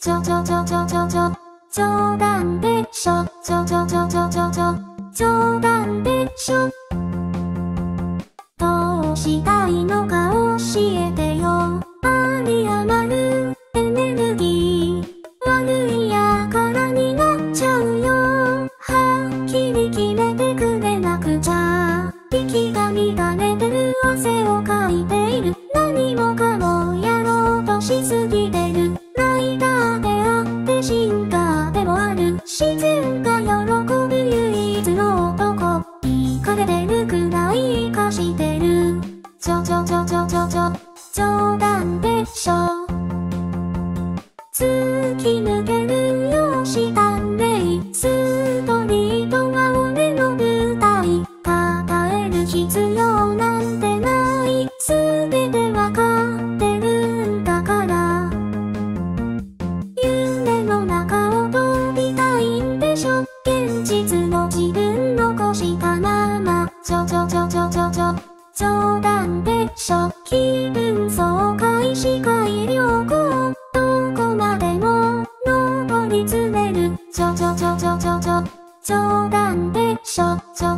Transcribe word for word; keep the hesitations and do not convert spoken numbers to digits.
ちょちょちょちょちょちょ冗談でしょちょちょちょちょちょちょ冗談でしょどうしたいのか教えてよ有り余るエネルギー悪いやからになっちゃうよはっきり決めてくれなくちゃ息が乱れてる汗をかいている何もかもやろうとしすぎてるライダーであって進化でもある自然が喜ぶ唯一の男イカれてるくらい生かしてるちょちょちょちょちょちょ冗談でしょ突き抜けるよしたんレイストリートは俺の舞台抱える必要なんてない全てわかってるんだから夢の中を飛びたいんでしょ現実の自分残したままちょちょちょちょちょちょ冗談でしょ気分爽快視界良好どこまでも上り詰めるちょちょちょちょちょちょ冗談でしょ